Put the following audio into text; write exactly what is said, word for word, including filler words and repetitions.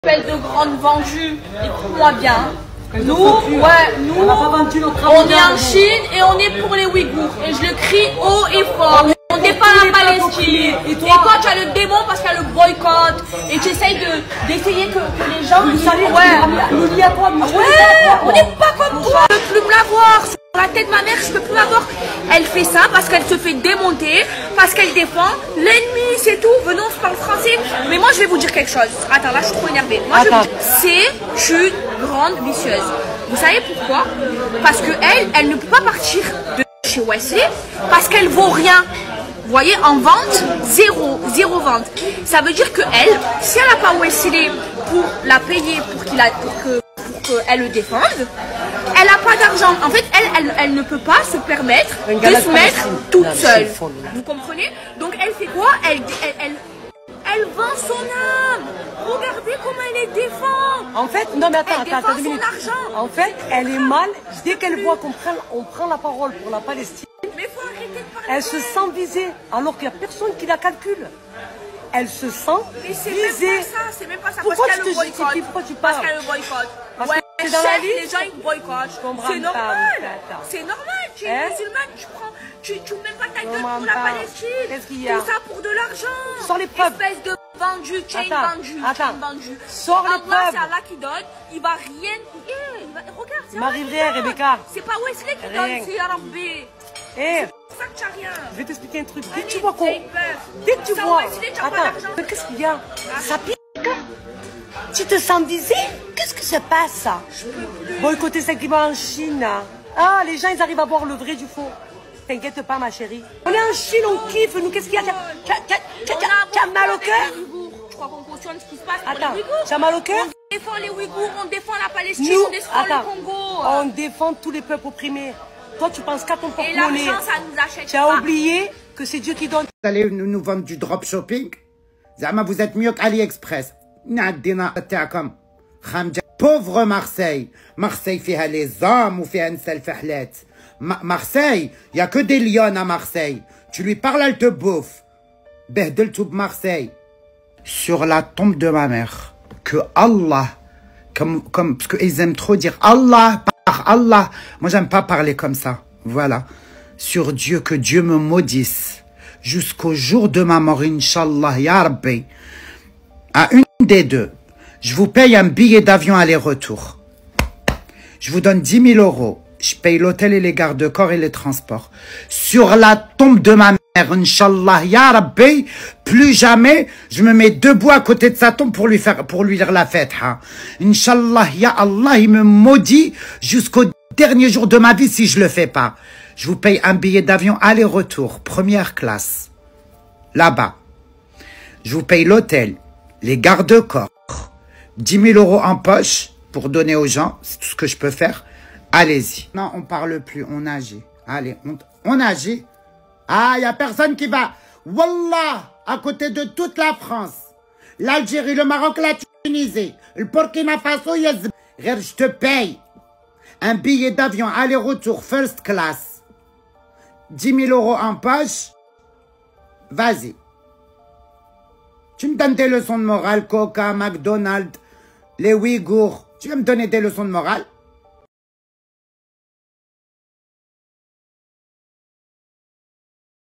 Espèce de grande vendue, écoute-moi bien. Nous, ouais, nous, on est en Chine et on est pour les Ouïghours. Et je le crie haut et fort. On n'est pas la Palestine. Et toi, tu as le démon parce qu'il y a le boycott. Et tu essayes d'essayer que, que les gens... Ouais, ouais, on n'est pas comme toi. Je ne peux plus me la voir. Sur la tête de ma mère, je ne peux plus la voir. Elle fait ça parce qu'elle se fait démonter, parce qu'elle défend l'ennemi, c'est tout. Venons, on se parle français. Mais moi, je vais vous dire quelque chose. Attends, là, je suis trop énervée. Moi, je vais vous dire, c'est une grande vicieuse. Vous savez pourquoi? Parce que elle, elle ne peut pas partir de chez Wesley parce qu'elle vaut rien. Vous voyez, en vente, zéro, zéro vente. Ça veut dire que elle, si elle n'a pas Wesley pour la payer, pour qu'il a, pour que, pour qu'elle le défende, elle n'a pas d'argent. En fait, elle, elle, elle ne peut pas se permettre de se mettre toute seule. Vous comprenez? Donc, elle fait quoi? Elle, elle, elle, elle vend son âme. Regardez comment elle les défend. En fait, non mais attends, elle attends, attends deux son minutes. Argent. En fait, elle est mal. Dès qu'elle voit qu'on prend, on prend la parole pour la Palestine, mais faut arrêter de parler. Elle se sent visée, alors qu'il n'y a personne qui la calcule. Elle se sent mais c'est visée. Même pas ça, c'est même pas ça. Pourquoi parce tu qu'elle te justifies? Pourquoi tu parles? Parce qu'elle le boycotte. Parce ouais, que c'est dans la vie. Les gens ils boycottent. C'est normal. C'est normal. Tu es hein? musulmane, tu prends, tu, tu mets pas ta gueule pour la Palestine. Qu'est-ce qu'il y a? Tout ça pour de l'argent. Sors les preuves. Espèce de vendu, chain vendu, chain vendu. Sors les preuves. C'est Allah qui donne. Il va rien. Eh, il va... Regarde, c'est m'arrive rien, Rebecca. C'est pas Wesley qui donne, c'est Yarabbi. Eh. C'est ça que tu n'as rien. Je vais t'expliquer un truc. Dès que tu vois qu'on... Dès que tu vois... Attends, qu'est-ce qu'il y a? Ça pique. Tu te sens visé? Qu'est-ce que se passe? Boycotter celle qui va en Chine. Ah, les gens, ils arrivent à voir le vrai du faux. T'inquiète pas, ma chérie. On est en Chine, on kiffe. Nous, qu'est-ce qu'il y a? Tu as mal au cœur? Je crois qu'on cautionne ce qui se passe. Attends, tu as mal au cœur? On défend les Ouïghours, on défend la Palestine, Nous, on défend attends, le Congo. On défend tous les peuples opprimés. Toi, tu penses qu'à ton porte-monnaie. Et l'argent, ça nous achète. Tu as pas. oublié que c'est Dieu qui donne. Vous allez nous, nous vendre du dropshipping? Zama, vous êtes mieux qu'AliExpress. Pauvre Marseille. Marseille fait les hommes ou fait un self-fahlet. Marseille, il n'y a que des lions à Marseille. Tu lui parles, elle te bouffe. Behdel tout Marseille. Sur la tombe de ma mère, que Allah, comme, comme, parce qu'ils aiment trop dire Allah, par Allah. Moi, j'aime pas parler comme ça. Voilà. Sur Dieu, que Dieu me maudisse. Jusqu'au jour de ma mort, Inch'Allah, Ya Rabbi. À une des deux, je vous paye un billet d'avion aller-retour. Je vous donne dix mille euros. Je paye l'hôtel et les gardes-corps et les transports. Sur la tombe de ma mère, Inch'Allah, Ya Rabbi, plus jamais je me mets debout à côté de sa tombe pour lui faire, pour lui lire la fête. Hein. Inch'Allah, Ya Allah, il me maudit jusqu'au dernier jour de ma vie si je le fais pas. Je vous paye un billet d'avion aller-retour, première classe. Là-bas. Je vous paye l'hôtel, les gardes-corps, dix mille euros en poche pour donner aux gens, c'est tout ce que je peux faire. Allez-y. Non, on parle plus, on agit. Allez, on, on agit. Ah, il n'y a personne qui va. Wallah, à côté de toute la France, l'Algérie, le Maroc, la Tunisie, le Burkina Faso, yes. Je te paye un billet d'avion aller-retour first class, dix mille euros en poche. Vas-y. Tu me donnes des leçons de morale, Coca, McDonald's, les Ouïghours. Tu vas me donner des leçons de morale?